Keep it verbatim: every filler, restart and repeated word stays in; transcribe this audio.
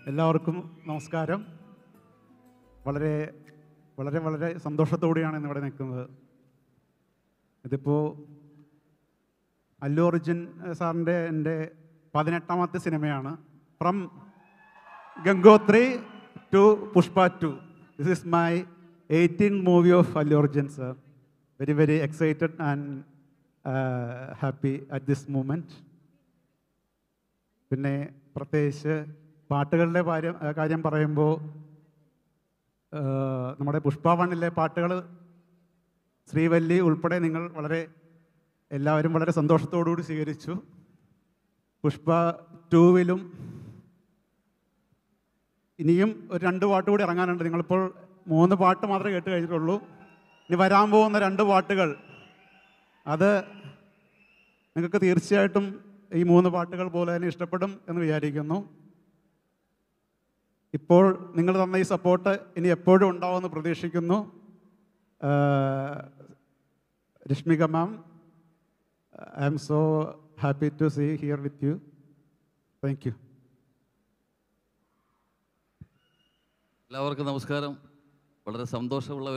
എല്ലാവർക്കും നമസ്കാരം. വളരെ വളരെ വളരെ സന്തോഷത്തോടെയാണ് ഇന്നിവിടെ നിൽക്കുന്നത്. ഇതിപ്പോൾ അല്ലു അർജുൻ സാറിൻ്റെ എൻ്റെ പതിനെട്ടാമത്തെ സിനിമയാണ്. From Gangotri to Pushpa two. This is my eighteenth movie of Allu Arjun sir. Very very excited and happy at this moment. പിന്നെ പ്രത്യേകിച്ച് പാട്ടുകളുടെ കാര്യം കാര്യം പറയുമ്പോൾ നമ്മുടെ പുഷ്പ വണ്ണിലെ പാട്ടുകൾ ശ്രീവല്ലി ഉൾപ്പെടെ നിങ്ങൾ വളരെ എല്ലാവരും വളരെ സന്തോഷത്തോടുകൂടി സ്വീകരിച്ചു. പുഷ്പ ടൂവിലും ഇനിയും ഒരു രണ്ട് പാട്ട് കൂടി ഇറങ്ങാനുണ്ട്. നിങ്ങളിപ്പോൾ മൂന്ന് പാട്ട് മാത്രമേ കേട്ട് കഴിഞ്ഞിട്ടുള്ളൂ. ഇനി വരാൻ പോകുന്ന രണ്ട് പാട്ടുകൾ അത് നിങ്ങൾക്ക് തീർച്ചയായിട്ടും ഈ മൂന്ന് പാട്ടുകൾ പോലെ തന്നെ ഇഷ്ടപ്പെടും എന്ന് വിചാരിക്കുന്നു. ഇപ്പോൾ നിങ്ങൾ തന്ന ഈ സപ്പോർട്ട് ഇനി എപ്പോഴും ഉണ്ടാവുമെന്ന് പ്രതീക്ഷിക്കുന്നു. Rashmika ma'am, I am so happy to see here with you. Thank you. എല്ലാവർക്കും നമസ്കാരം. വളരെ സന്തോഷമുള്ള